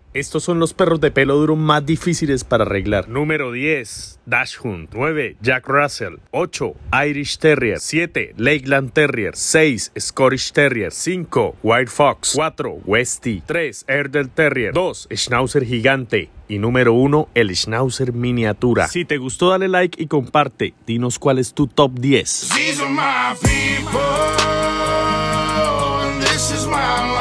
Estos son los perros de pelo duro más difíciles para arreglar. Número 10, Dachshund. 9, Jack Russell. 8, Irish Terrier. 7, Lakeland Terrier. 6, Scottish Terrier. 5, White Fox. 4, Westie. 3, Airedale Terrier. 2, Schnauzer gigante. Y número 1, el Schnauzer miniatura. Si te gustó, dale like y comparte. Dinos cuál es tu top 10. These are my people, and this is my life.